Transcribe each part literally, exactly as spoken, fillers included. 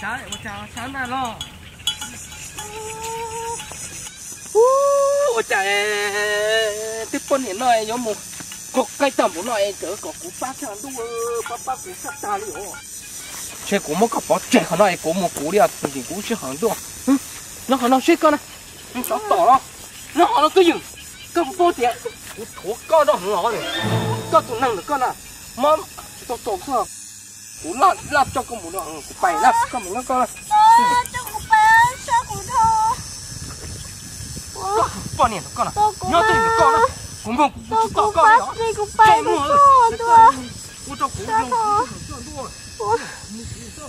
想我想想那咯。呜，我讲诶，这半年来有冇国家都冇来这个古巴强度呃，巴巴古啥大了哦。这古么个包这可能古么古了，最近古是很多。嗯，那可能谁干呢？你找到了，那可能个人，个包点，我头高到很好的，个都能的个呢，妈都都是。我拉拉这个木头，嗯，摆那个木那个。啊， 这个摆小骨头。 哇，半年都够了，你要对你够了，公公不知道够了， 这个摆的多多。 我这公公不是很多了，我你你这。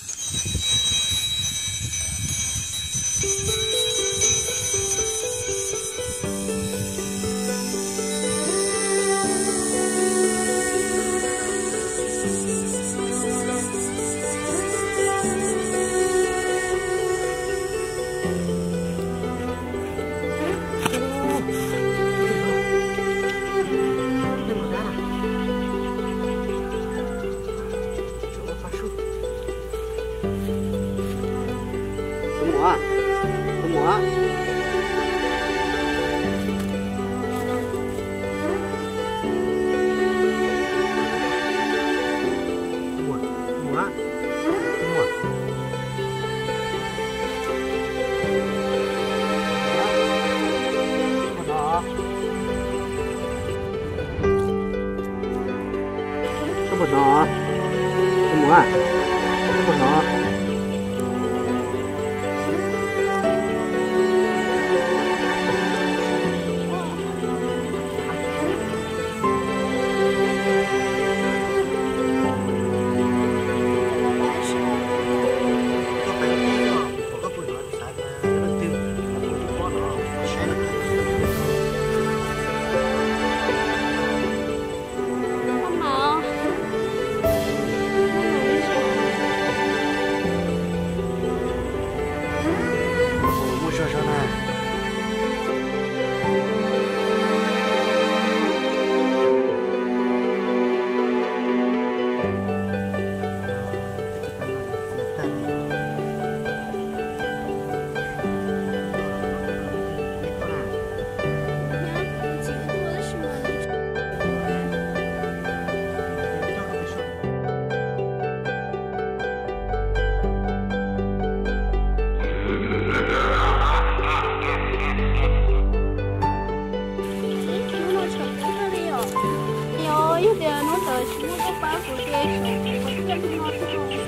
不少啊，怎么啊？不少啊。 有点那个是那个白骨的手，我这个拿这个。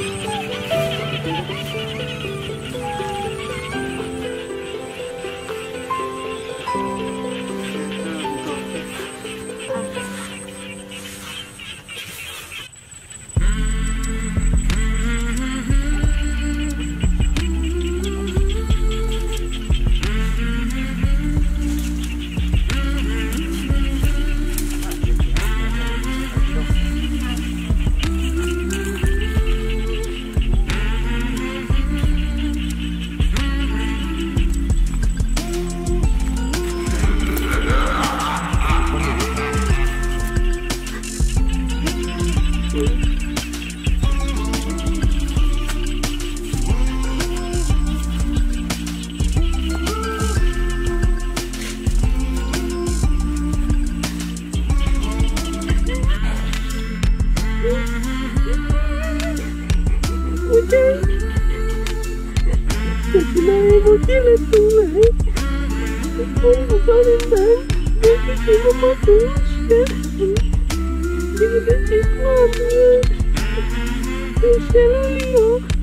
我进了出来，我不帮人难，我是什么不同学，你们的情况呢？有谁了你哦？